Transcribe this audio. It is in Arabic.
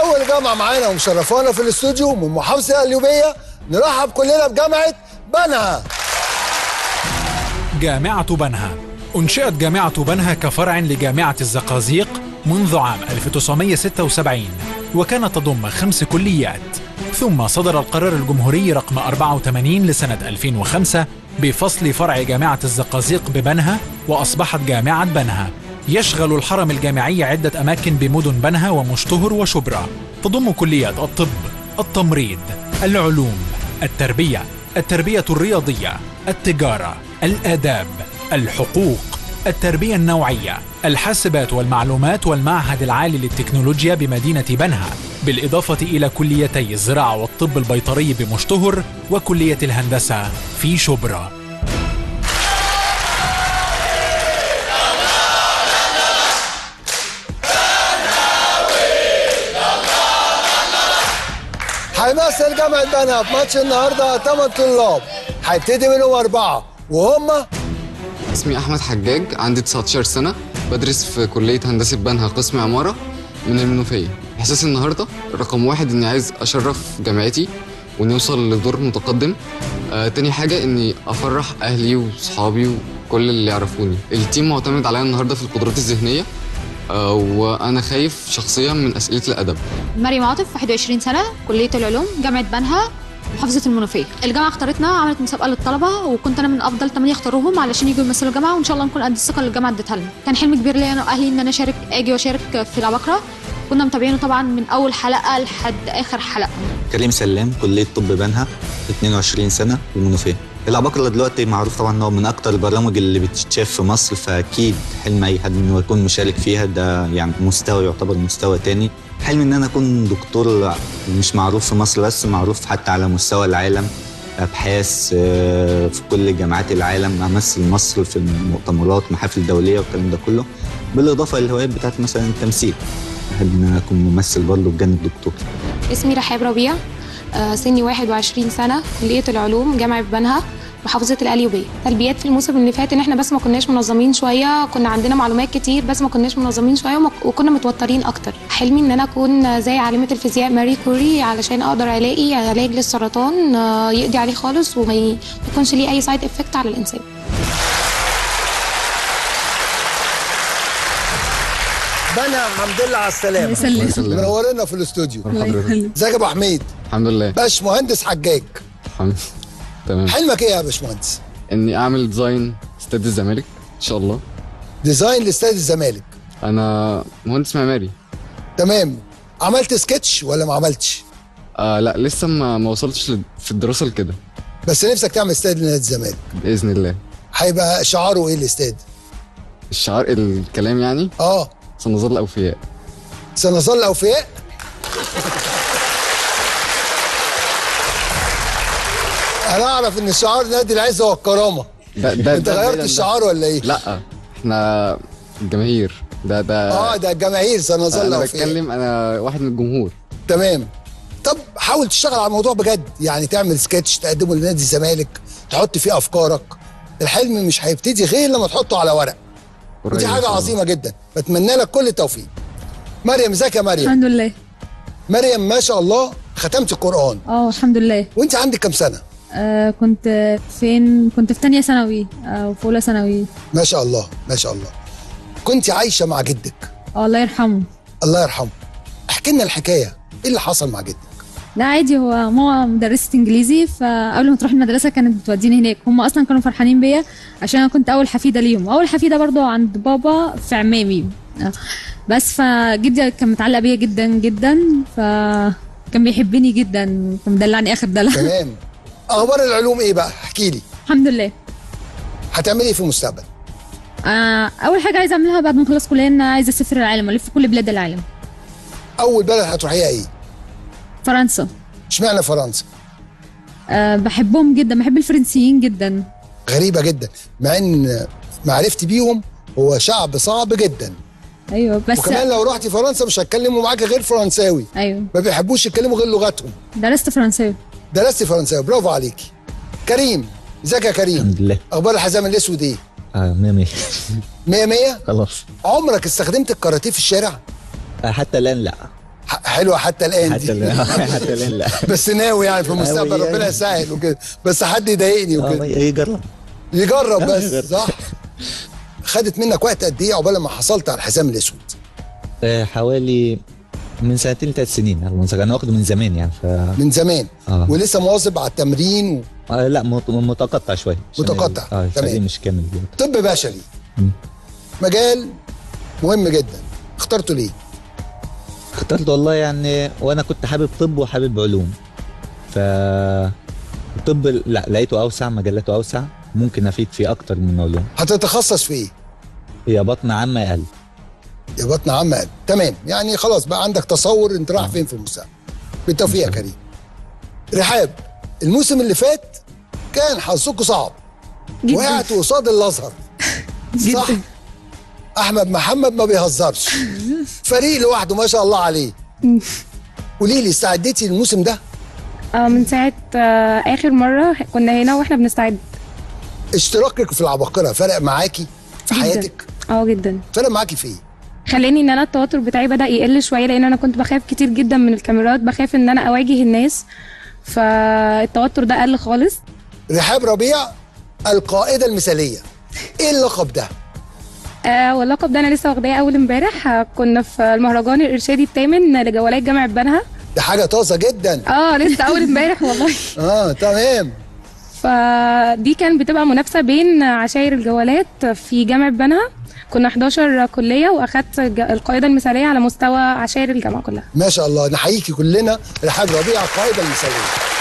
اول جامعه معانا ومشرفانا في الاستوديو من محافظه القليوبيه، نرحب كلنا بجامعه بنها. جامعه بنها أنشئت جامعة بنها كفرع لجامعة الزقازيق منذ عام 1976، وكانت تضم 5 كليات. ثم صدر القرار الجمهوري رقم 84 لسنة 2005 بفصل فرع جامعة الزقازيق ببنها، وأصبحت جامعة بنها. يشغل الحرم الجامعي عدة أماكن بمدن بنها ومشتهر وشبرا، تضم كليات الطب، التمريض، العلوم، التربية الرياضية، التجارة، الآداب، الحقوق، التربية النوعية، الحاسبات والمعلومات، والمعهد العالي للتكنولوجيا بمدينة بنها، بالإضافة إلى كليتي الزراعة والطب البيطري بمشتهر وكلية الهندسة في شبرا. هيمثل جامعة بنها في ماتش النهارده 8 طلاب، هيبتدي منهم 4 وهم اسمي أحمد حجاج، عندي 19 سنة، بدرس في كلية هندسة بنها قسم عمارة من المنوفية. إحساسي النهاردة رقم 1 إني عايز أشرف جامعتي وإني أوصل لدور متقدم. تاني حاجة إني أفرح أهلي وصحابي وكل اللي يعرفوني. التيم معتمد عليا النهاردة في القدرات الذهنية، وأنا خايف شخصيا من أسئلة الأدب. مريم عاطف، 21 سنة، كلية العلوم، جامعة بنها، محافظة المنوفية. الجامعة اختارتنا، عملت مسابقة للطلبة، وكنت أنا من أفضل 8 اختاروهم علشان يجوا يمثلوا الجامعة، وإن شاء الله نكون قد الثقة اللي الجامعة ادتها لنا. كان حلم كبير ليا أنا وأهلي إن أنا أجي وأشارك في العباقرة. كنا متابعينه طبعا من أول حلقة لحد آخر حلقة. كريم سلام، كلية طب بنها، 22 سنة، المنوفية. العباقرة دلوقتي معروف طبعا إنه من أكتر البرامج اللي بتتشاف في مصر، فأكيد حلم أي حد إنه يكون مشارك فيها. ده يعني مستوى يعتبر مستوى تاني. حلم إن أنا أكون دكتور مش معروف في مصر بس، معروف حتى على مستوى العالم، أبحاث في كل جامعات العالم، أمثل مصر في المؤتمرات، محافل دولية والكلام ده كله، بالإضافة للهوايات بتاعت مثلا التمثيل. أحب إن أنا أكون ممثل برضه بجانب دكتور. اسمي رحاب ربيع، سني 21 سنة، كلية العلوم، جامعة بنها، محافظة القليوبية. سلبيات في الموسم اللي فات ان احنا بس ما كناش منظمين شوية، كنا عندنا معلومات كتير بس ما كناش منظمين شوية وكنا متوترين اكتر. حلمي ان انا اكون زي عالمة الفيزياء ماري كوري علشان اقدر الاقي علاج للسرطان يقضي عليه خالص وما يكونش ليه اي سايد افكت على الانسان. بنها، الحمد لله على السلامة. منورنا في الاستوديو. ازيك يا ابو حميد؟ الحمد لله. باشمهندس حجاج، تمام. حلمك ايه يا باشمهندس؟ إني أعمل ديزاين استاد الزمالك إن شاء الله. ديزاين لاستاد الزمالك. أنا مهندس معماري. تمام. عملت سكتش ولا ما عملتش؟ لا، لسه ما وصلتش في الدراسة لكده. بس نفسك تعمل استاد لنادي الزمالك بإذن الله. هيبقى شعاره ايه الاستاد؟ الشعار الكلام يعني؟ سنظل أوفياء. سنظل أوفياء؟ أنا أعرف إن شعار نادي العزة والكرامة. أنت غيرت الشعار ولا إيه؟ لا، إحنا الجماهير. ده ده الجماهير سنظل أوفياء. أنا واحد من الجمهور. تمام. طب حاول تشتغل على الموضوع بجد، يعني تعمل سكتش تقدمه لنادي الزمالك، تحط فيه أفكارك. الحلم مش هيبتدي غير لما تحطه على ورق. ودي حاجة عظيمة جدا، بتمنى لك كل التوفيق. مريم، ازيك يا مريم؟ الحمد لله. مريم ما شاء الله ختمت القرآن. الحمد لله. وانت عندك كام سنة؟ كنت في تانية ثانوي وفي أولى ثانوي. ما شاء الله ما شاء الله. كنت عايشة مع جدك؟ الله يرحمه. الله يرحمه. احكي لنا الحكاية، ايه اللي حصل مع جدك؟ لا عادي، هو ماما مدرسة انجليزي، فقبل ما تروح المدرسة كانت بتوديني هناك. هم اصلا كانوا فرحانين بيا عشان انا كنت اول حفيدة ليهم، اول حفيدة برضو عند بابا في عمامي. بس فجدي كان متعلق بيا جدا جدا، فكان بيحبني جدا، كان مدلعني اخر دلع. تمام. اخبار العلوم ايه بقى؟ احكي لي. الحمد لله. هتعملي ايه في المستقبل؟ اول حاجة عايزة اعملها بعد ما اخلص كلية ان عايزة اسافر العالم والف في كل بلاد العالم. اول بلد هتروحيها ايه؟ فرنسا. اشمعنى فرنسا؟ بحبهم جدا، بحب الفرنسيين جدا. غريبة جدا، مع ان معرفتي بيهم هو شعب صعب جدا. ايوه بس وكمان لو رحتي فرنسا مش هتكلموا معاك غير فرنساوي. ايوه، ما بيحبوش يتكلموا غير لغتهم. درست فرنساوي. درست فرنساوي، برافو عليكي. كريم، ازيك يا كريم؟ الحمد لله. اخبار الحزام الاسود ايه؟ 100 100. 100 100؟ خلاص. عمرك استخدمت الكاراتيه في الشارع؟ حتى الآن لا. حلوه حتى الان دي. حتى الان لا. بس ناوي يعني في المستقبل ربنا يسهل وكده، بس حد يضايقني وكده. يجرب بس صح. خدت منك وقت قد ايه عقبال ما حصلت على الحزام الاسود؟ حوالي من 2 3 سنين. انا واخده من زمان يعني من زمان. ولسه مواظب على التمرين لا متقطع شويه. متقطع تمام. مش كامل. طب بشري مجال مهم جدا، اخترته ليه؟ اخترته والله يعني وانا كنت حابب طب وحابب علوم، ف الطب لا لقيته اوسع، مجالاته اوسع، ممكن افيد فيه اكتر من علوم. هتتخصص في ايه؟ يا بطن عامه يا قلب. يا بطن عامه قلب، تمام. يعني خلاص بقى عندك تصور انت رايح فين في المستقبل. بالتوفيق يا كريم. رحاب، الموسم اللي فات كان حظكم صعب، وقعت قصاد الازهر صح؟ احمد محمد ما بيهزرش، فريق لوحده ما شاء الله عليه. قولي لي استعدتي للموسم ده؟ من ساعه اخر مره كنا هنا واحنا بنستعد. اشتراكك في العباقرة فرق معاكي في حياتك؟ جدا. فرق معاكي في ايه؟ خلاني ان انا التوتر بتاعي بدأ يقل شويه، لان انا كنت بخاف كتير جدا من الكاميرات، بخاف ان انا اواجه الناس، فالتوتر ده قل خالص. رحاب ربيع القائدة المثالية، ايه اللقب ده؟ واللقب ده انا لسه واخداه اول امبارح، كنا في المهرجان الارشادي الثامن لجولات جامعة بنها. ده حاجة طازة جدا. لسه اول امبارح والله. تمام. فدي كان بتبقى منافسة بين عشاير الجولات في جامعة بنها، كنا 11 كلية واخدت القائدة المثالية على مستوى عشاير الجامعة كلها. ما شاء الله، نحييكي كلنا رحاب ربيع القائدة المثالية.